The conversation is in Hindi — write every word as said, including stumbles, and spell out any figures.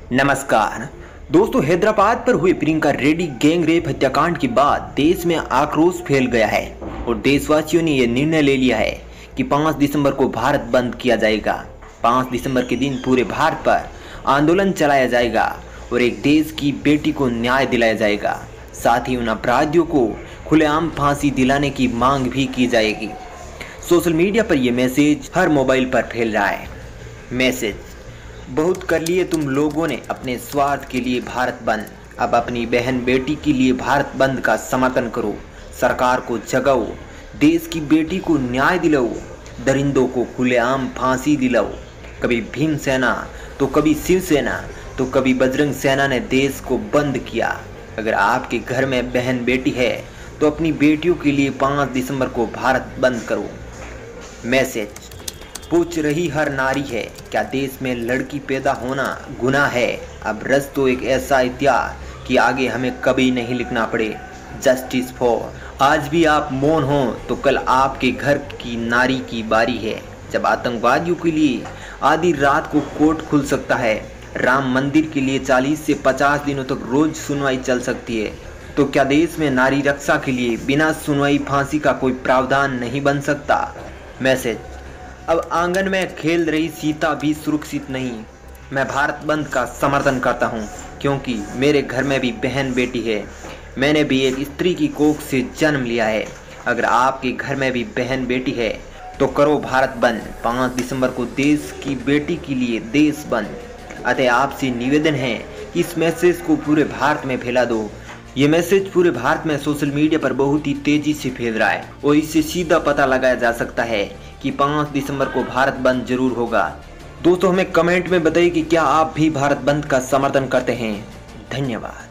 नमस्कार दोस्तों, हैदराबाद पर हुए प्रियंका रेड्डी गैंग रेप हत्याकांड के बाद देश में आक्रोश फैल गया है और देशवासियों ने यह निर्णय ले लिया है कि पाँच दिसंबर को भारत बंद किया जाएगा। पाँच दिसंबर के दिन पूरे भारत पर आंदोलन चलाया जाएगा और एक देश की बेटी को न्याय दिलाया जाएगा। साथ ही उन अपराधियों को खुलेआम फांसी दिलाने की मांग भी की जाएगी। सोशल मीडिया पर यह मैसेज हर मोबाइल पर फैल रहा है। मैसेज: बहुत कर लिए तुम लोगों ने अपने स्वार्थ के लिए भारत बंद, अब अपनी बहन बेटी के लिए भारत बंद का समर्थन करो। सरकार को जगाओ, देश की बेटी को न्याय दिलाओ, दरिंदों को खुलेआम फांसी दिलाओ। कभी भीम सेना तो कभी शिव सेना तो कभी बजरंग सेना ने देश को बंद किया। अगर आपके घर में बहन बेटी है तो अपनी बेटियों के लिए पाँच दिसंबर को भारत बंद करो। मैसेज: पूछ रही हर नारी है, क्या देश में लड़की पैदा होना गुनाह है? अब रस तो एक ऐसा इतिहास कि आगे हमें कभी नहीं लिखना पड़े। Justice for. आज भी आप मौन हो तो कल आपके घर की नारी की बारी है। जब आतंकवादियों के लिए आधी रात को कोर्ट खुल सकता है, राम मंदिर के लिए चालीस से पचास दिनों तक रोज सुनवाई चल सकती है, तो क्या देश में नारी रक्षा के लिए बिना सुनवाई फांसी का कोई प्रावधान नहीं बन सकता? मैसेज: अब आंगन में खेल रही सीता भी सुरक्षित नहीं। मैं भारत बंद का समर्थन करता हूं, क्योंकि मेरे घर में भी बहन बेटी है। मैंने भी एक स्त्री की कोख से जन्म लिया है। अगर आपके घर में भी बहन बेटी है तो करो भारत बंद। पाँच दिसंबर को देश की बेटी के लिए देश बंद। अतः आपसे निवेदन है कि इस मैसेज को पूरे भारत में फैला दो। ये मैसेज पूरे भारत में सोशल मीडिया पर बहुत ही तेजी से फैल रहा है और इससे सीधा पता लगाया जा सकता है कि पाँच दिसंबर को भारत बंद जरूर होगा। दोस्तों, हमें कमेंट में बताइए कि क्या आप भी भारत बंद का समर्थन करते हैं। धन्यवाद।